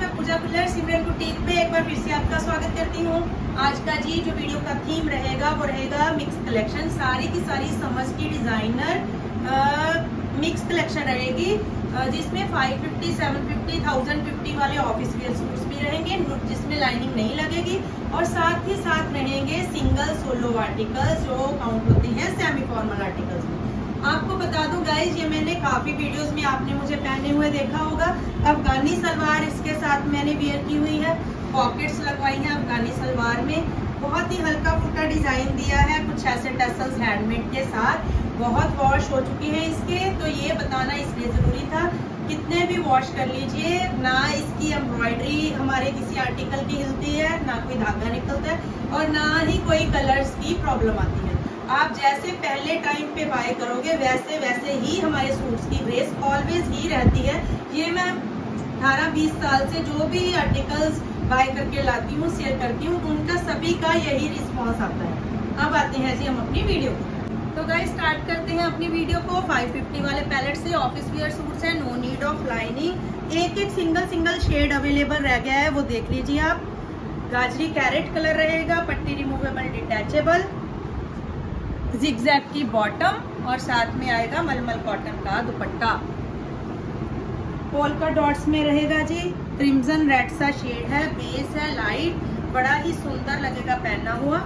मैं पूजा कुल्लर सिमरन बुटीक पे एक बार फिर से आपका स्वागत करती हूँ। आज का जी जो वीडियो का थीम रहेगा वो रहेगा मिक्स कलेक्शन। सारी की सारी समझ की डिजाइनर मिक्स कलेक्शन रहेगी, जिसमें 550, 750, 1050 वाले ऑफिस वेयर सूट्स भी रहेंगे जिसमें लाइनिंग नहीं लगेगी, और साथ ही साथ रहेंगे सिंगल सोलो आर्टिकल्स जो काउंट होते हैं सेमी फॉर्मल आर्टिकल्स में। आपको बता दूं गाइज, ये मैंने काफी वीडियोस में आपने मुझे पहने हुए देखा होगा। अफगानी सलवार इसके साथ मैंने वेयर की हुई है, पॉकेट्स लगवाई हैं अफगानी सलवार में, बहुत ही हल्का फुल्का डिजाइन दिया है, कुछ ऐसे टसल्स हैंडमेड के साथ। बहुत वॉश हो चुकी है इसके, तो ये बताना इसलिए जरूरी था। कितने भी वॉश कर लीजिए, ना इसकी एम्ब्रॉयडरी हमारे किसी आर्टिकल की हिलती है, ना कोई धागा निकलता है, और ना ही कोई कलर्स की प्रॉब्लम आती है। आप जैसे पहले टाइम पे बाय करोगे वैसे वैसे ही हमारे सूट्स की ग्रेस ऑलवेज ही रहती है। ये मैं 18-20 साल से जो भी आर्टिकल्स बाय करके लाती हूँ, शेयर करती हूँ, उनका सभी का यही रिस्पॉन्स आता है। अब आते हैं जी हम अपनी वीडियो को। तो गाइस स्टार्ट करते हैं अपनी वीडियो को 550 वाले पैलेट से। ऑफिस वेयर सूट्स हैं, नो नीड ऑफ लाइनिंग। एक एक सिंगल शेड अवेलेबल रह गया है, वो देख लीजिए आप। गाजरी कैरेट कलर रहेगा, पट्टी रिमूवेबल डिटैचेबल, जिगजैग की बॉटम, और साथ में आएगा मलमल कॉटन का दुपट्टा। पोल्का डॉट्स में रहेगा जी, क्रिम्सन रेड सा शेड है, बेस है लाइट, बड़ा ही सुंदर लगेगा पहना हुआ।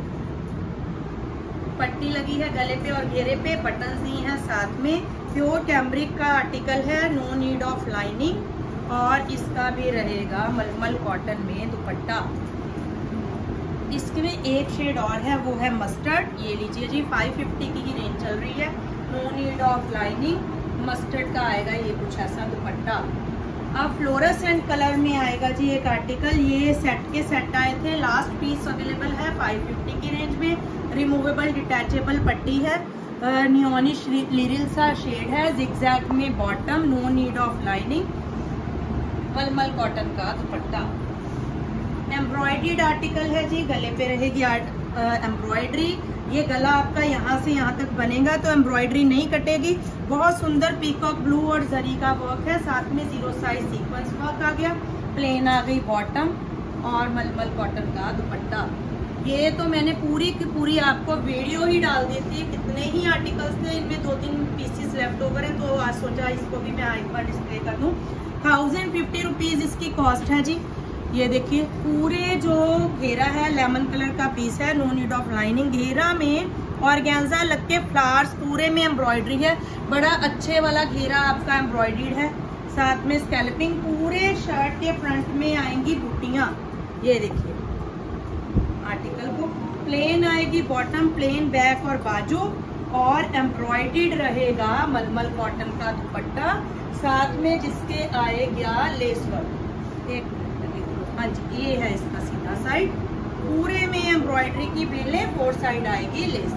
पट्टी लगी है गले पे और घेरे पे, बटन्स दी हैं साथ में। प्योर कैम्ब्रिक का आर्टिकल है, नो नीड ऑफ लाइनिंग, और इसका भी रहेगा मलमल कॉटन में दुपट्टा। इसमें एक शेड और है, वो है मस्टर्ड। ये लीजिए जी, 550 की रेंज चल रही है, no need of lining. Mustard का आएगा ये कुछ ऐसा दुपट्टा। अब फ्लोरेसेंट कलर में आएगा जी एक आर्टिकल। ये सेट के सेट आए थे, लास्ट पीस अवेलेबल है 550 की रेंज में। रिमूवेबल डिटैचेबल पट्टी है, नियोनिश लिरिल सा शेड है, जिगजैग में bottom, no need of lining, मलमल कॉटन का दुपट्टा। एम्ब्रॉयडर्ड आर्टिकल है जी, गले पे रहेगी एम्ब्रॉयडरी। ये गला आपका यहाँ से यहाँ तक बनेगा तो एम्ब्रॉयडरी नहीं कटेगी। बहुत सुंदर पीकॉक ब्लू और जरी का वर्क है, साथ में 0 साइज सीक्वेंस वर्क आ गया। प्लेन आ गई बॉटम और मलमल कॉटन का दुपट्टा। ये तो मैंने पूरी की पूरी आपको वीडियो ही डाल दी थी, कितने ही आर्टिकल्स थे, इनमें 2-3 पीसेस लेफ्ट ओवर है, तो आज सोचा इसको भी मैं एक बार डिस्प्ले कर दूं। 1050 रुपीज इसकी कॉस्ट है जी। ये देखिए पूरे जो घेरा है लेमन कलर का पीस है, नो नीड ऑफ लाइनिंग। घेरा में ऑर्गेन्जा लग के फ्लावर्स, पूरे में एम्ब्रॉयडरी है, बड़ा अच्छे वाला घेरा आपका एम्ब्रॉयडर्ड है, साथ में स्कैल्पिंग। पूरे शर्ट के फ्रंट में आएंगी बूटियां। ये देखिए आर्टिकल को प्लेन आएगी बॉटम, प्लेन बैक और बाजू, और एम्ब्रॉयडर्ड रहेगा मलमल कॉटन का दुपट्टा, साथ में जिसके आएगा लेस वर्क। एक हाँ जी, ये है इसका सीधा साइड, पूरे में एम्ब्रॉयडरी की बेलें, 4 साइड आएगी लेस।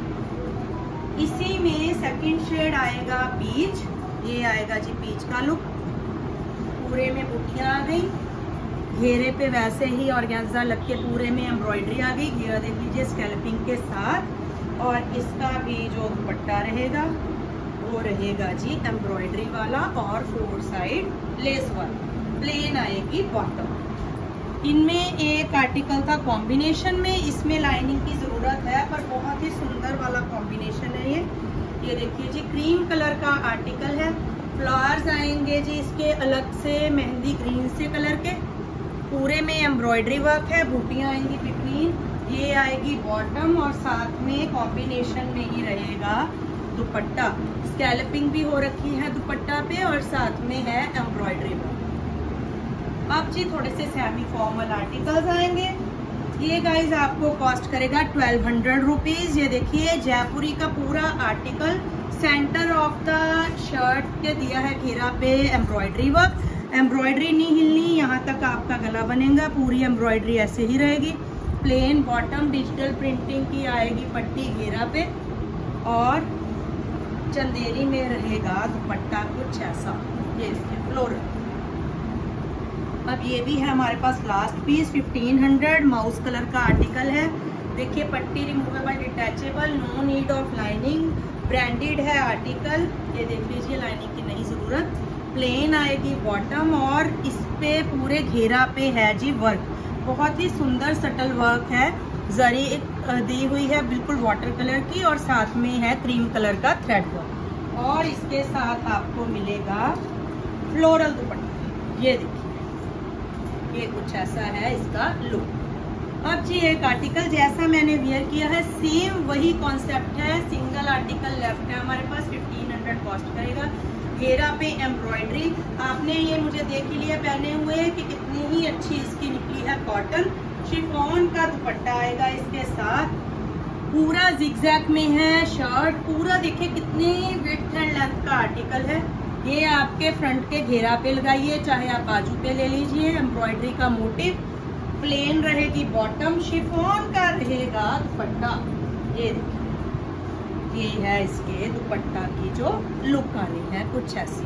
इसी में सेकंड शेड आएगा पीच। ये आएगा जी पीच का लुक, पूरे में बुटियां आ गई, घेरे पे वैसे ही ऑर्गेन्जा लग के पूरे में एम्ब्रॉयडरी आ गई। घेरा देख लीजिए स्कैल्पिंग के साथ, और इसका भी जो दुपट्टा रहेगा वो रहेगा जी एम्ब्रॉयडरी वाला और 4 साइड लेस वर्क। प्लेन आएगी बॉटम। इनमें एक आर्टिकल था कॉम्बिनेशन में, इसमें लाइनिंग की जरूरत है, पर बहुत ही सुंदर वाला कॉम्बिनेशन है ये देखिए जी, क्रीम कलर का आर्टिकल है। फ्लावर्स आएंगे जी इसके अलग से मेहंदी ग्रीन से कलर के, पूरे में एम्ब्रॉयडरी वर्क है, बूटियां आएंगी बिटवीन। ये आएगी बॉटम, और साथ में कॉम्बिनेशन में ही रहेगा दुपट्टा। स्कैल्पिंग भी हो रखी है दुपट्टा पे, और साथ में है एम्ब्रॉयडरी वर्क। अब जी थोड़े से सेमी फॉर्मल आर्टिकल्स आएंगे। ये गाइज आपको कॉस्ट करेगा 1200 रुपीज। ये देखिए जयपुरी का पूरा article, centre of the shirt के दिया है घेरा पे एम्ब्रॉयडरी वर्क। एम्ब्रॉयडरी नहीं हिलनी, यहाँ तक आपका गला बनेगा, पूरी एम्ब्रॉयडरी ऐसे ही रहेगी। प्लेन बॉटम, डिजिटल प्रिंटिंग की आएगी पट्टी घेरा पे, और चंदेरी में रहेगा दुपट्टा कुछ ऐसा। ये देखिए फ्लोरल। अब ये भी है हमारे पास लास्ट पीस, 1500, माउस कलर का आर्टिकल है। देखिए पट्टी removable detachable, no need of lining, branded है आर्टिकल। ये देख लीजिए लाइनिंग की नहीं जरूरत। प्लेन आएगी बॉटम और इस पे पूरे घेरा पे है जी वर्क, बहुत ही सुंदर सटल वर्क है, जरी दी हुई है बिल्कुल वाटर कलर की और साथ में है क्रीम कलर का थ्रेड वर्क। और इसके साथ आपको मिलेगा फ्लोरल दुपट्टा, ये देखिए ये कुछ ऐसा है इसका लुक। अब जी एक आर्टिकल जैसा मैंने वियर किया है सेम वही कॉन्सेप्ट है, सिंगल आर्टिकल लेफ्ट है हमारे पास, 1500 कॉस्ट करेगा। घेरा पे एम्ब्रॉयडरी, आपने ये मुझे देख ही लिया पहने हुए कि कितनी ही अच्छी इसकी निकली है कॉटन। शिफॉन का दुपट्टा आएगा इसके साथ, पूरा जिगजैग में है शर्ट, पूरा देखिए कितनी विड्थ एंड लेंथ का आर्टिकल है। ये आपके फ्रंट के घेरा पे लगाइए, चाहे आप बाजू पे ले लीजिए, एम्ब्रॉयडरी का मोटिव, प्लेन रहेगी बॉटम, शिफॉन का रहेगा दुपट्टा। ये देखिए ये है इसके दुपट्टा की जो लुक आ रही है कुछ ऐसी।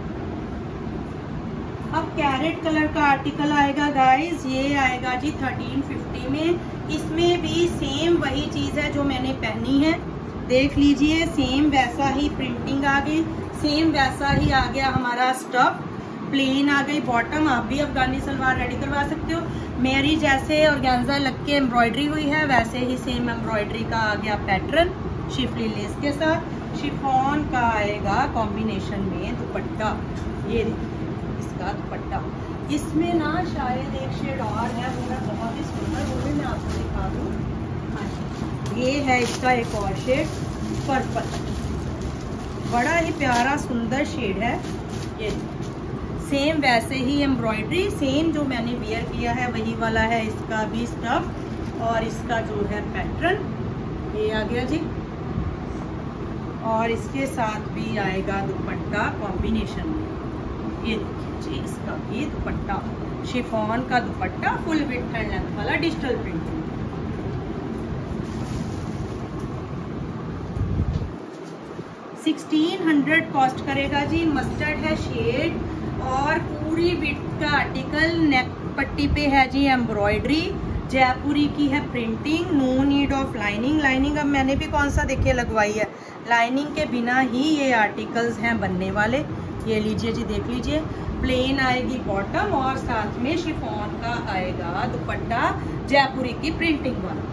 अब कैरेट कलर का आर्टिकल आएगा गाइस, ये आएगा जी 1350 में। इसमें भी सेम वही चीज है जो मैंने पहनी है, देख लीजिए सेम वैसा ही प्रिंटिंग आ गई, सेम वैसा ही आ गया हमारा स्टफ, प्लेन आ गई बॉटम। आप भी अफगानी सलवार रेडी करवा सकते हो, मेरी जैसे ऑर्गेन्जा लग के एम्ब्रॉयडरी हुई है वैसे ही सेम एम्ब्रॉयडरी का आ गया पैटर्न, शिफली लेस के साथ। शिफॉन का आएगा कॉम्बिनेशन में दुपट्टा, ये देखिए इसका दुपट्टा। इसमें ना शायद एक शेड और है, वो मैं बहुत ही सुंदर, वो भी मैं आपको दिखा दूँ। ये है इसका एक और शेड पर्पल, बड़ा ही प्यारा सुंदर शेड है। ये सेम वैसे ही एम्ब्रॉयडरी, सेम जो मैंने वियर किया है वही वाला है इसका भी स्टफ, और इसका जो है पैटर्न ये आ गया जी। और इसके साथ भी आएगा दुपट्टा कॉम्बिनेशन में, ये देखिए जी इसका भी दुपट्टा, शिफॉन का दुपट्टा, फुल विड्थ एंड लेंथ वाला डिजिटल प्रिंटिंग। 1600 कॉस्ट करेगा जी, मस्टर्ड है शेड और पूरी विड्थ का आर्टिकल, नेक पट्टी पे है जी एम्ब्रॉयडरी, जयपुरी की है printing, no need of lining. Lining अब मैंने भी कौन सा देखिए लगवाई है, लाइनिंग के बिना ही ये आर्टिकल्स हैं बनने वाले। ये लीजिए जी देख लीजिए, प्लेन आएगी बॉटम और साथ में शिफॉन का आएगा दुपट्टा, जयपुरी की प्रिंटिंग वाला।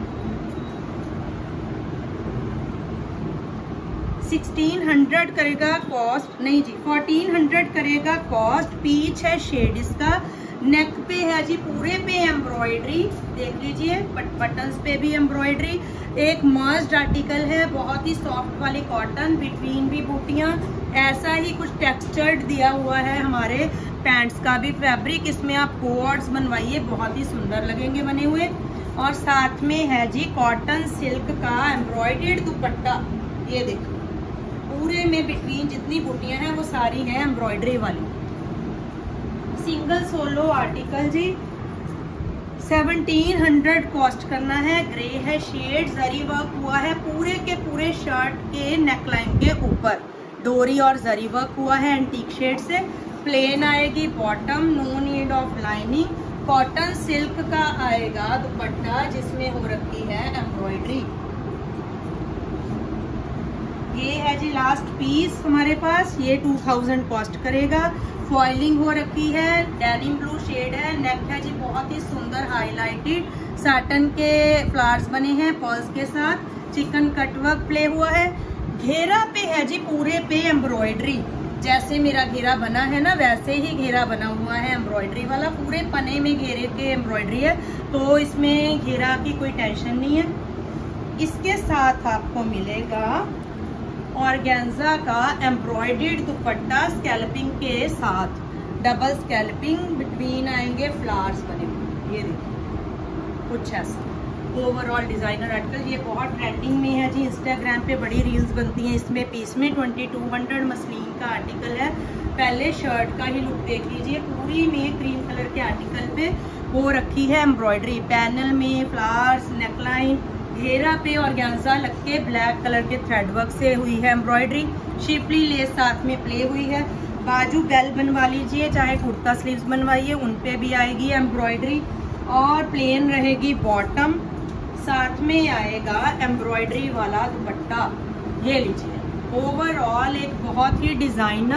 1600 करेगा कॉस्ट, नहीं जी 1400 करेगा कॉस्ट। पीच है शेड इसका, नेक पे है जी पूरे पे एम्ब्रॉयडरी, देख लीजिए बटन्स पे भी एम्ब्रॉयडरी। एक मर्ज्ड आर्टिकल है, बहुत ही सॉफ्ट वाली कॉटन, बिटवीन भी बूटियां, ऐसा ही कुछ टेक्सचर्ड दिया हुआ है हमारे पैंट्स का भी फैब्रिक। इसमें आप कोऑर्ड्स बनवाइए, बहुत ही सुंदर लगेंगे बने हुए। और साथ में है जी कॉटन सिल्क का एम्ब्रॉयडर्ड दुपट्टा, ये देखो पूरे में बिटवीन जितनी बूटियां हैं वो सारी हैं एम्ब्रॉयडरी वाली। सिंगल सोलो आर्टिकल जी 1700 कॉस्ट करना है। ग्रे है शेड, जरी वर्क हुआ है पूरे के पूरे शर्ट के नेकलाइन के ऊपर, डोरी और जरी वर्क हुआ है एंटीक शेड से। प्लेन आएगी bottom, no need of lining. Cotton silk का आएगा दुपट्टा जिसमें हो रखी है एम्ब्रॉयडरी। ये है जी लास्ट पीस हमारे पास, ये 2000 कॉस्ट करेगा। फॉइलिंग हो रखी है, डेनिम ब्लू शेड है, नेक है जी बहुत ही सुंदर हाईलाइटेड, साटन के फ्लावर्स बने हैं पर्ल्स के साथ, चिकन कट वर्क प्ले हुआ है। घेरा पे है जी पूरे पे एम्ब्रॉयडरी, जैसे मेरा घेरा बना है ना वैसे ही घेरा बना हुआ है एम्ब्रॉयडरी वाला, पूरे पने में घेरे के एम्ब्रॉयडरी है, तो इसमें घेरा की कोई टेंशन नहीं है। इसके साथ आपको मिलेगा ऑर्गेन्जा का एम्ब्रॉयडर्ड दुपट्टा स्कैल्पिंग के साथ, डबल स्कैल्पिंग, बिटवीन आएंगे फ्लावर्स बने हुए, ये देखिए कुछ ऐसा ओवरऑल डिजाइनर आर्टिकल। ये बहुत ट्रेंडिंग में है जी, इंस्टाग्राम पे बड़ी रील्स बनती हैं इसमें। पीस में 2200 मसलिन का आर्टिकल है। पहले शर्ट का ही लुक देख लीजिए, पूरी में क्रीम कलर के आर्टिकल पे हो रखी है एम्ब्रॉयडरी, पैनल में फ्लावर्स, नेकलाइन, घेरा पे ऑर्गेन्जा लग के ब्लैक कलर के थ्रेड वर्क से हुई है एम्ब्रॉयडरी, शिफली लेस साथ में प्ले हुई है। बाजू बेल बनवा लीजिए, चाहे कुर्ता स्लीव्स बनवाइए उन पे भी आएगी एम्ब्रॉयडरी, और प्लेन रहेगी बॉटम, साथ में आएगा एम्ब्रॉयडरी वाला दुपट्टा। ये लीजिए ओवरऑल एक बहुत ही डिजाइनर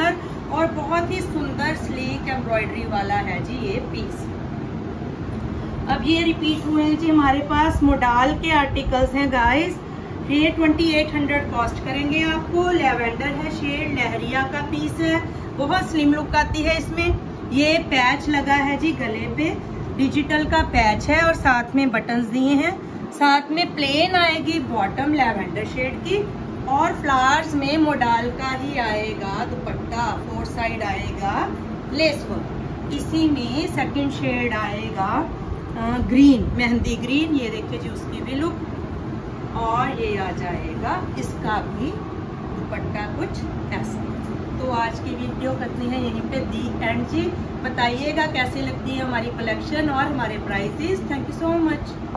और बहुत ही सुंदर स्लीक एम्ब्रॉयडरी वाला है जी ये पीस। अब ये रिपीट हुए हैं जी हमारे पास मोडाल के आर्टिकल्स हैं गाइस। ये 2800 कॉस्ट करेंगे आपको। लेवेंडर है शेड, लहरिया का पीस है, बहुत स्लिम लुक आती है इसमें। ये पैच लगा है जी गले पे, डिजिटल का पैच है और साथ में बटन्स दिए हैं। साथ में प्लेन आएगी बॉटम लेवेंडर शेड की और फ्लावर्स में मोडाल का ही आएगा दुपट्टा, 4 साइड आएगा लेस वर्क। इसी में सेकंड शेड आएगा ग्रीन, मेहंदी ग्रीन, ये देखिए जी उसकी भी लुक। और ये आ जाएगा इसका भी दुपट्टा कुछ ऐसा। तो आज की वीडियो करते हैं यहीं पे दी एंड जी। बताइएगा कैसी लगती है हमारी कलेक्शन और हमारे prices. Thank you so much.